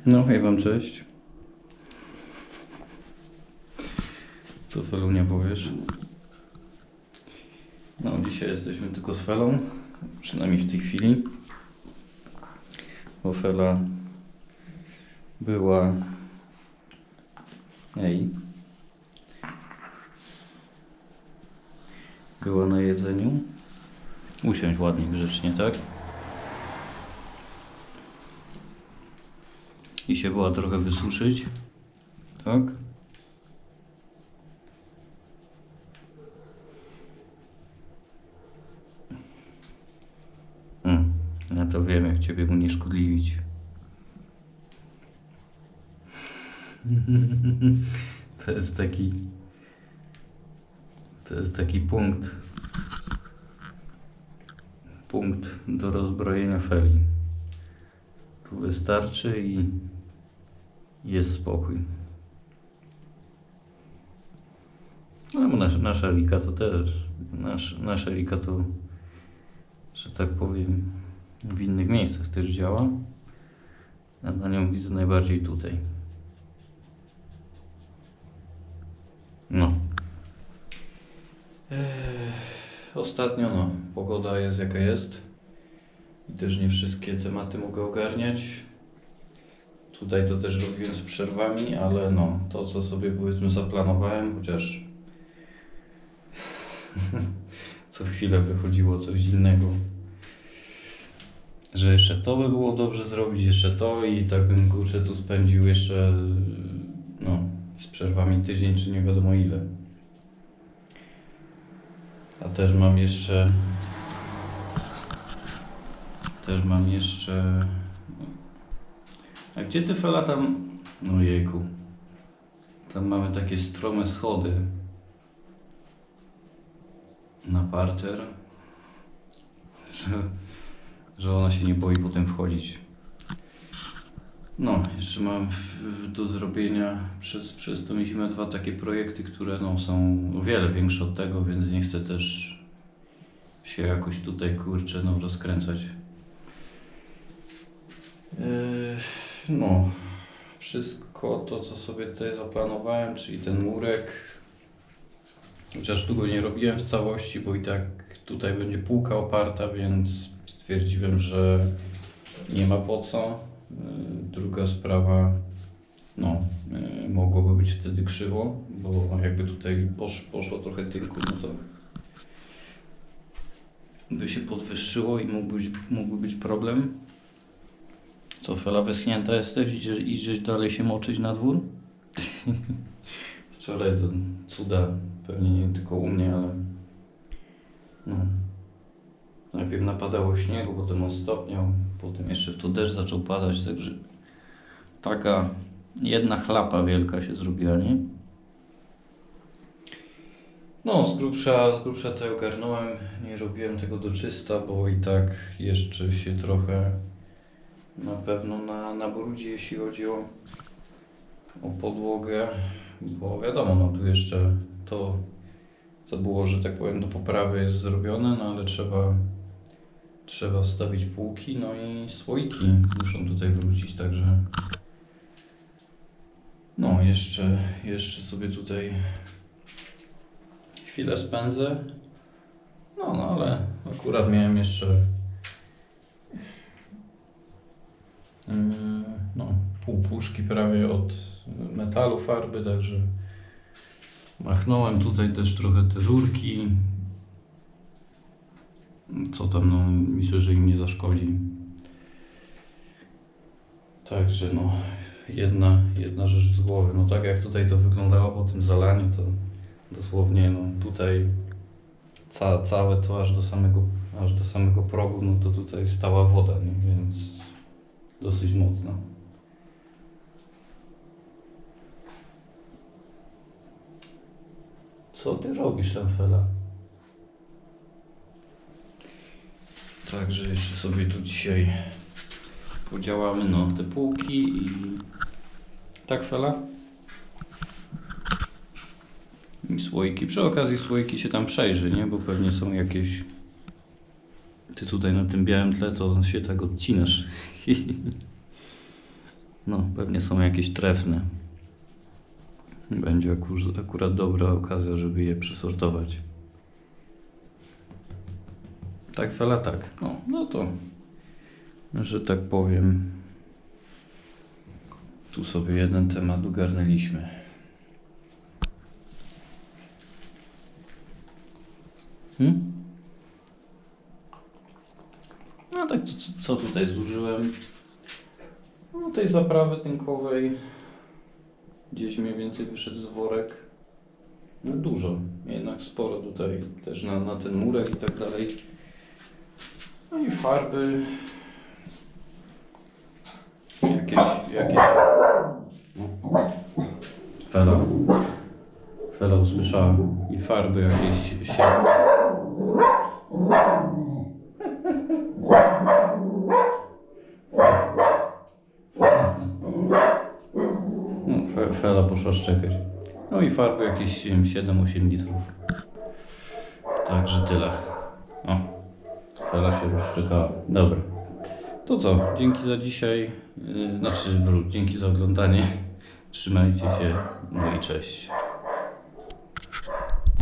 No hej wam, cześć. Co Felunia powiesz? No dzisiaj jesteśmy tylko z Felą, przynajmniej w tej chwili. Bo Fela była... Była na jedzeniu. Usiądź ładnie, grzecznie, tak? I się była trochę wysuszyć, tak? Ja to wiem, jak Ciebie unieszkodliwić. To jest taki punkt do rozbrojenia Feli. Tu wystarczy i jest spokój. No, nasza Rika to też, nasza Rika to, że tak powiem, w innych miejscach też działa. Ja na nią widzę najbardziej tutaj. No. Ostatnio pogoda jest jaka jest. I też nie wszystkie tematy mogę ogarniać. Tutaj to też robiłem z przerwami, ale to co sobie powiedzmy zaplanowałem, chociaż co chwilę wychodziło coś innego. Że jeszcze to by było dobrze zrobić, jeszcze to i tak bym kurczę tu spędził jeszcze z przerwami tydzień czy nie wiadomo ile. A też mam jeszcze a gdzie ty Fela tam? No jejku. Tam mamy takie strome schody na parter, że ona się nie boi potem wchodzić. Jeszcze mam do zrobienia przez tą zimę 2 takie projekty, które są o wiele większe od tego, więc nie chcę też się jakoś tutaj kurczę rozkręcać. Wszystko to co sobie tutaj zaplanowałem, czyli ten murek, chociaż tu go nie robiłem w całości, bo i tak tutaj będzie półka oparta, więc stwierdziłem, że nie ma po co. Druga sprawa, mogłoby być wtedy krzywo, bo jakby tutaj poszło trochę tynku, to by się podwyższyło i mógłby być problem. Co, Fela, wyschnięta jesteś? Idziesz dalej się moczyć na dwór? Wczoraj to cuda, pewnie nie tylko u mnie, ale najpierw napadało śniegu, potem on stopniał, potem jeszcze w to deszcz zaczął padać, także taka jedna chlapa wielka się zrobiła, nie? Z grubsza to ogarnąłem, nie robiłem tego do czysta, bo i tak jeszcze się trochę na pewno na brudzie, jeśli chodzi o podłogę, bo wiadomo, tu jeszcze to, co było, że tak powiem, do poprawy jest zrobione, ale trzeba wstawić półki, i słoiki muszą tutaj wrócić, także jeszcze sobie tutaj chwilę spędzę, ale akurat miałem jeszcze pół puszki prawie od metalu farby, także machnąłem tutaj też trochę te rurki. Co tam, myślę, że im nie zaszkodzi. Także jedna rzecz z głowy. Tak jak tutaj to wyglądało po tym zalaniu, to dosłownie tutaj całe to aż do samego progu, to tutaj stała woda, nie? Więc dosyć mocna. Co ty robisz tam, Fela? Także jeszcze sobie tu dzisiaj podziałamy te półki i tak, Fela? I słoiki. Przy okazji słoiki się tam przejrzy, nie? Bo pewnie są jakieś... Ty tutaj na tym białym tle to się tak odcinasz. No, pewnie są jakieś trefne. Będzie akurat dobra okazja, żeby je przesortować. Tak, Fela, tak. No to, że tak powiem, tu sobie jeden temat ogarnęliśmy. No tak, co tutaj zużyłem? No tej zaprawy tynkowej gdzieś mniej więcej wyszedł z worek. No dużo, jednak sporo tutaj też na ten murek i tak dalej. No i farby. Jakieś... Fela usłyszałem. I farby jakieś się... No, Fela poszła szczekać. No i farby jakieś 7-8 litrów. Także tyle. O, Fela się rozszczekała. Dobra. To co? Dzięki za dzisiaj. Dzięki za oglądanie. Trzymajcie się. No i cześć.